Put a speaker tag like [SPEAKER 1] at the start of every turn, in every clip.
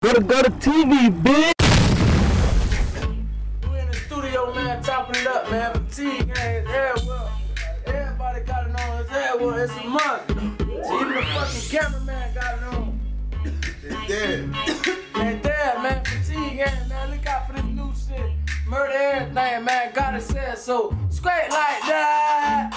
[SPEAKER 1] Go to TV, bitch.
[SPEAKER 2] We in the studio, man, chopping it up, man. Fatigue, man. Everybody got it on his head. Well, it's a month. So even the fucking cameraman got it on.
[SPEAKER 3] They dead.
[SPEAKER 2] They dead, man. Fatigue, man. Look out for this new shit. Murder everything, man. Gotta say it so straight like that.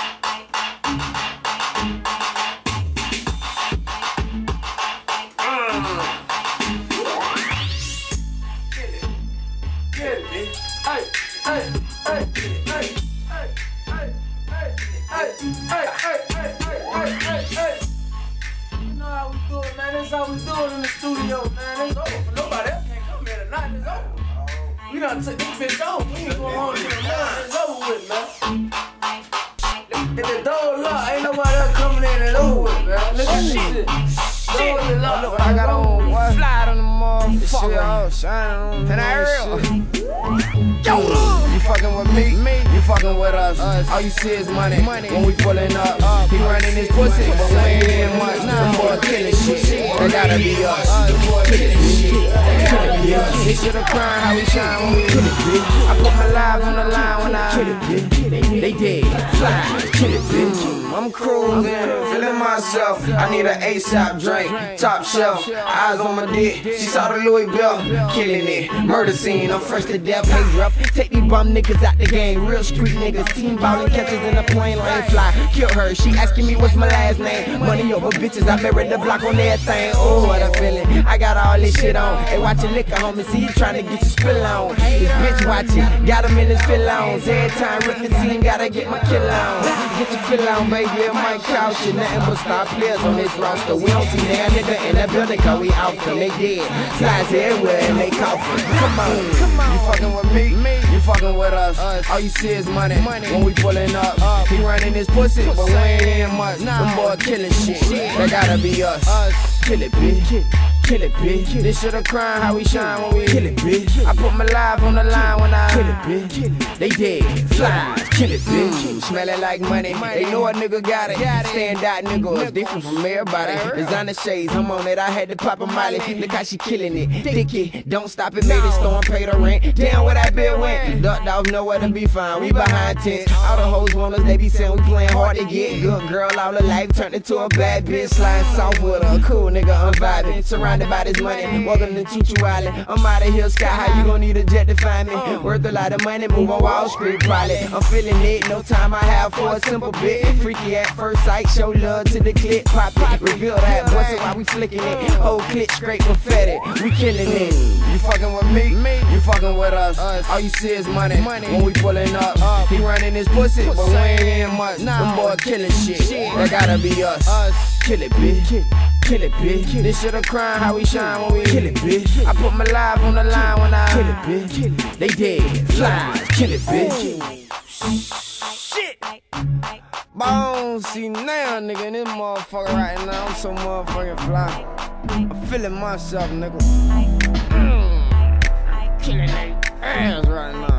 [SPEAKER 2] Get it, bitch. Hey, hey, hey, hey, hey, hey, hey. You know how we do it, man. That's how we do it in the studio, man. It's over. Nobody else can't come here tonight. It's over. We done took this bitch over. We ain't going home to the morning. It's over with, man. If the door locked, ain't nobody else coming in. It's over with, man. Look at this shit. Door is locked.
[SPEAKER 4] Look what I got on, boy. Fly on the motherfucker. This shit all shining on me. And I real. You fucking with me, you fucking with us. All you see is money when we pulling up. He running his pussy, but we ain't in much. Them boys killing shit, that gotta be us. Killing shit, that gotta be us. This shit a crime, how we shine when we kill it, bitch. I put my life on the line when I kill it, bitch. They dead, fly, kill it, bitch. I'm cruising, feeling myself. I need an ASAP drink, top shelf, eyes on my dick. She saw the Louis belt, killing it. Murder scene, I'm fresh to death, hey rough. Take these bum niggas out the game, real street niggas. Team ballin' catches in a plane, lane fly. Kill her, she asking me what's my last name. Money over bitches, I buried the block on everything. Oh, what a feeling, I got all this shit on. Hey, watch your liquor, homie, see you tryna get your spill on. This bitch watching, got him in his fill-ons. Every time rip the scene, gotta get my kill on. Get your fill on, baby, it might couch you. Nothing but star players on this roster. We don't see that nigga in the building, cause we out them, they dead. Slides everywhere and they coffin. Come on, you fucking with me, you fucking with us. All you see is money when we pulling up. He running his pussy, but we ain't in much. Them boys killing shit, that gotta be us. Kill it, bitch. Kill it, bitch. This shit a crime, how we shine when we kill it, bitch. I put my life on the line when I kill it, bitch. They dead, fly, kill it, bitch. Smelling like money, they know a nigga got it. Stand out, nigga, it's different from everybody. Designer shades, I'm on it, I had to pop a molly. Look how she killing it, Dicky, don't stop it, made it storm, pay the rent. Damn where that bill went, ducked off, nowhere to be found. We behind tents, all the hoes want us, they be saying we playing hard to get. Good girl all her life, turned into a bad bitch. Sliding soft with her, cool nigga, I'm vibing. Surrounded by this money, welcome to Choo Choo Island. I'm out of here, sky high, you gon' need a jet to find me. Worth a lot of money, move on Wall Street, probably. I'm feeling it, no time I have for a simple bit. Freaky at first sight, show love to the clip, pop it, reveal that, bust it while we flicking it. Whole clip straight confetti, we killing it. You fucking with me, you fucking with us. All you see is money when we pulling up. He running his pussy, but we ain't in much. Them boys killing shit, that gotta be us. Kill it, bitch. Kill it, bitch. This shit a crime, how we shine when we kill it, bitch. I put my life on the line when I kill it, bitch. They dead, fly, kill it, bitch. Shit. Bones, see now, nigga, in this motherfucker right now, I'm so motherfucking fly. I'm feeling myself, nigga. Killing they ass right now.